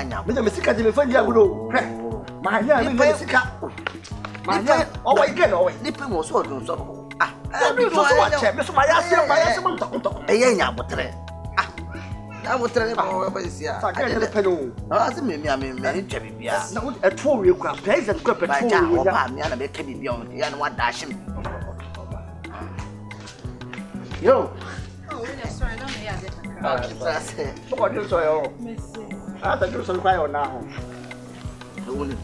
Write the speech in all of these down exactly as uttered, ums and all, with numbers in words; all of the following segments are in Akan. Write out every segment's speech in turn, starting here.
anya. Me me sika je me fa dia guro. Ma nya me sika. Ma nya o wa ike no we. Ni pe mo so do so. Ah. Me so so wa che, me so ma ya se ma ya se mo ntoko ntoko. E ye nya abotre. Ah. Na abotre ne ba ba sia. Sa ke ne pe no. Ah, se me me me me ntwa bibia. Na wo e to we kwa, president kwa petrol. Ba ja o pa me na be ka bibia o ya na wa dash me. Yo. Oh, yes, I don't know yet. Ah, that's it. What do you say? Merci. Ah, thank you so much now. The one.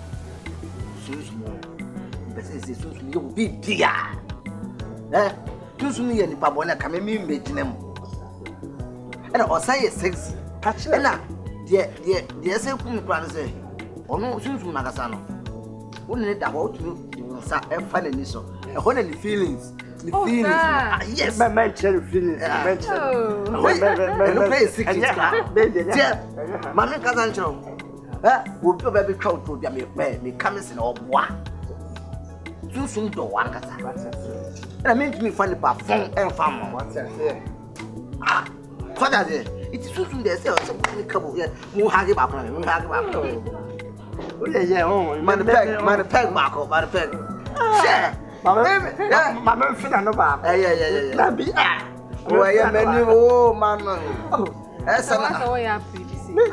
Sumsum. Bese se sumsum yo bibia. Eh? Sumsum ye ni pa bona ka me me megina mu. E na o say six. Catch E na de de de se ku mi kwa se. Ono sumsum na kasa no. Woni ne da ho tu sa e fa na ni so. E ho na ni feelings. The oh, feelings. Ah, yes. My man cherry feelings. Man cherry. Oh. Wait, no play secret. Yeah. Mama kasa nchiro. Eh, wo bi oba bi twa to bia me me come sin oboa. Sunsun do wan kasa. Na me ntimi fa ni pa fon en fa mo. What's that here? Ah. Father there. It is sunsun there say o se ni kabo. Mu hage ba ko na mu hage ba ko. Oh yeah yeah, oh. Man peg, man peg ba ko, man peg. Share. Mama, mama fina no ba. Eh yeah yeah yeah. Na bi ah. Oh yeah, many oh man. Oh. Esa na. na. So ya pretty.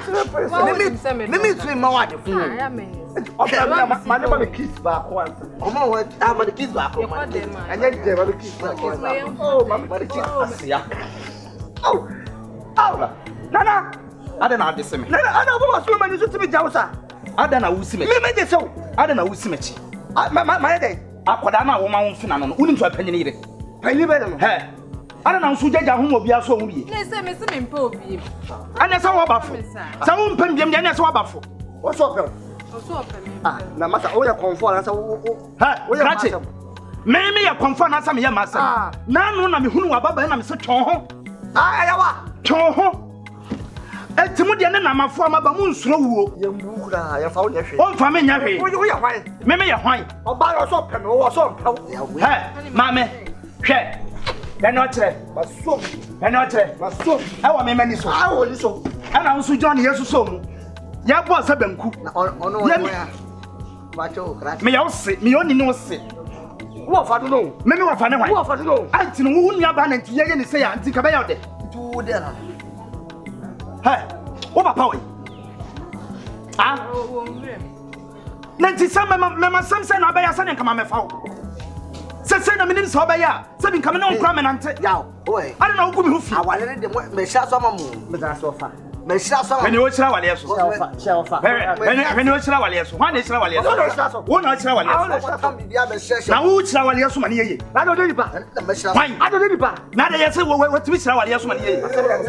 Me me me three more the phone. Ah, yeah, man. Okay, ma ma ma kiss ba ko anta. Omo what have the kids back You home. call them. Anya je ba kiss ba ko anta. Oh, mama ba kiss asia. Oh. Oh. Nana. Ada na adese me. Nana, ana bo so ma ni so tibi jawsa. Ada na wusi me. Me me de so. Ada na wusi me chi. Ma ma ma de. Akoda na wo ma wo mfina no no. Unim so apanyine yire. Pani be no. He. Ada na nso jaja ho obi aso ho wie. Na say me se me mpa obi. Anya sa wo bafo. Sa wo mpam biam anya sa wo bafo. Wo so pe. O so opa me. Ah, na masa o ya komfoo na sa wo wo. Ha, wo ya ma. Me me ya komfoo na sa me ya ma sa. Na no na me hunu wa baba na me se twon ho. Ah, ya wa. Twon ho. Etimu de na na mafo amaba mu nsuro wuo. Ye mbukura, ya fa wo nya hwe. O mfa me nya hwe. Wo ya hwan. Me me ya hwan. Oba yo so pe me wo so mpa. He, ma me. Hwe. Ya no kire. Baso. Ya no kire. Baso. E wa me mani so. Ah, wo ni so. Ana nso John Yesu so mu. Ya bo sa banku. Na ono ono ya. Ba cho kra. Me ya ose, me oni no ose. Wo fa do no. Me me wa fa ne hwan. Wo fa do no. Anti no wo nua ba na nti ye ni se ya anti ka ba ya ode. Tu de na. He. Wo papa we. Ah. O wo mre. Na nti sa me me ma sam se na ba ya sa ne kama me fa wo. Se se na me nim so ba ya, se bi kama ne on kra me nante. Ya, oi. Ana na wo gu me hu fi. Awale ne de me sha so mamu. Me da so fa. Me sha so Me mamu. ni wo chira wale so. Share fa. Me ni me ni wo chira wale so. Hwan na chira wale so. Wo na chira wale so. What come bibia me sha Na wo chira wale so ma ne ye. Na do ni ba. Na me sha. Hwan? A do ni ba. Na da ye se wo wo timi chira wale so ma ne ye.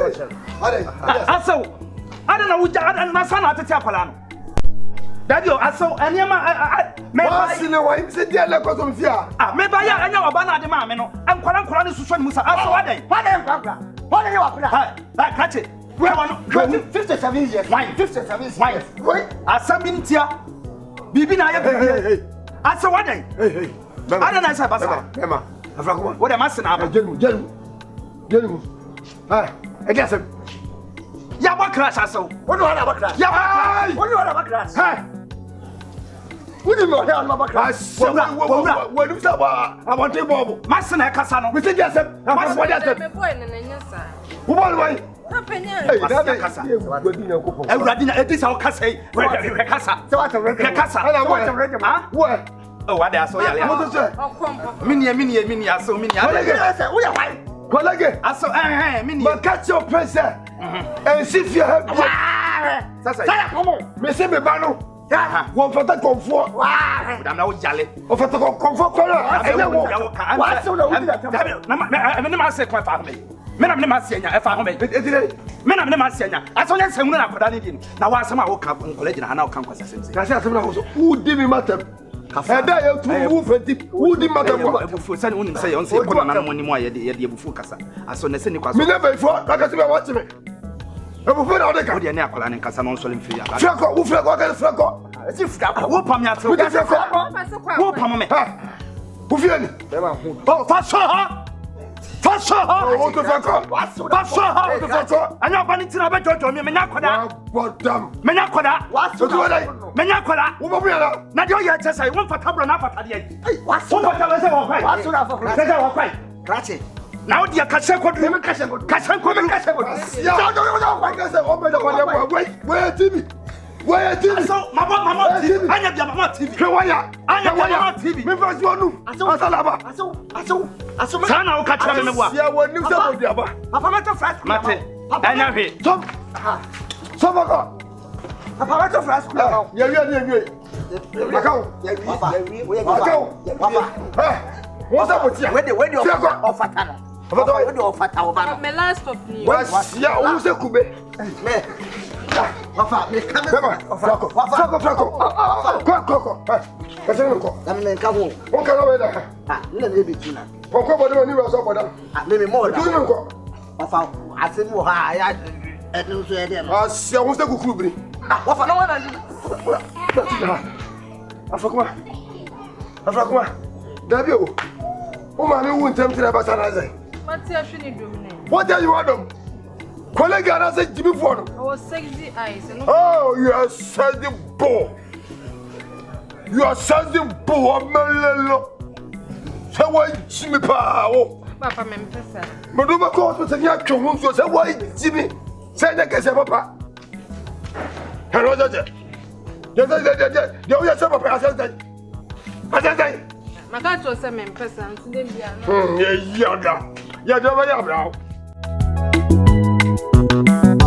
Aso. Ada na wo ja ada na sa na atete akwala no. Daddy o aso aniema me Wa sine wa imse dia le ko so mfia. ah me ba ya anya oba na ade ma me no ankwala nkwala ne susu ne musa aso wadan Wadan kwakwa. Wadan ye wakura. ha ha kache we wano fifty-seven years. Why? fifty-seven years. Why? Wait. Asabintia bibi na ye bibi aso wadan Hey hey. ada na sa basa Mema. Afrakuma. wo de masina aba Jenu, jenu. Jenu. Ha, e dia sem. ya ba crash aso Wo do hana ba crash. ya ba Wo do hana ba crash. ha Wudi mo hana ba crash. Wo wo wo du sa ba. I want to bobo. masina kasa no We say dia sem. Afrakuma what dia sem. Me boy na nya sa. Wo bo wai. Papa nya. Hey, Masina that kasa. Wo di na ko po. Ewurade na edisa o kasa yi we kasa Se wa tawre. kasa Wa tawre ma. Wo. oh wade aso ya ya Mo to se. O kom papa. mini mini mini aso mini Kolege se, wo ya wai. Kolege. aso eh eh mini Ma catch your pressure. And see if you have. sasa Saya komo. Me se me ba no. Ya, wo fata komfo. Wa. da na wo jale O fata komfo ko na. E na wo. Wa se na wo di ta. na me ma se ko fa me me na me ma se nya e fa ho me Edire. me na me ma se nya aso nya sehunu na koda ne di na wa asem a wo ka college na na wo kan kwasa sem se Ka se asem na ho so. Wo di mi matem. E da ye tu wo fenti. Wo di matem wo. ebufu se ne unim se ye on se ko na na mo ni mo ye de ye de ebufu kasa aso ne se ni kwaso Mi na be fo, ka se be watch me. Ebufu na o de ka. wo de ne akola ne kasa no so le mfi aba Frako, wo frako ka frako. E ti frako. wo pam ya se Wo di frako. Papa so kwa. wo pam me Ha. Wo fi ani. Be ma hu. oh fa so ha fa What's so hard? What the fuck? What's so hard? What the fuck? I know about it. I'm about to me. Menya koda. What damn? Menya koda. What's So do I? Menya koda. Wo ba ya? Na de o ya chesa. Won fata bro na fata de. What's Won fata we say won kwai. What's so for Say say won kwai. Krache. Na o dia kase kodru. Me kase kodru. Kase kodru. Kase kodru. Ya, no, no, no, no, kase. O be da kwa. Wait, wait, T V. Wait, T V. So, mama, mama T V. Anya bia mama T V. Ke waya. Anya bia mama T V. Me fa si onu. Asalaba. Aso, aso, aso. Sana o ka kira me bua. Ya woni se mo dia ba. Papa ma to fast. Mate. Anya hwe. Tom. So baka. Papa ma to fast. Ya wi ani wi. Akao. Papa. Akao. Papa. Eh. Wo sa mo tia. Where the where the offer no. Papa Where the offer ta oba. My last stop ni. Ya wo se kube. Me. Papa, me come. Franco. Franco, Franco. Go, go, go. Eh. Kase me ko. Na me nka ho. Won ka na we da. Ah, na me be tuna. Won ko bodo ni we so bodo. Ah, me me more da. Do me ko. Papa, asem wo ha ya edu so e de no. Ah, se wo se kukuru biri. Ah, wafa no wana. Afakuma. Afakuma. Dabi o. O ma mi wu ntem tire ba sana ze. Mati ahwe ni dum ne. What are you adam? Kolege ana se Jimmy for no. I was sexy eyes. No. Oh, you are sexy boy. You are sexy boy, melelo. Se wa Jimmy pa o. Papa me mpesa. Me do ba ko hospital ya twon so se wa Jimmy. Se na ke se papa. Hello jaje. Ya ya ya ya. Ya ya se papa asa jaje. Asa jaje. Maka to se me mpesa ntinde bia no. Hmm, ya ya da. Ya da ba ya bra.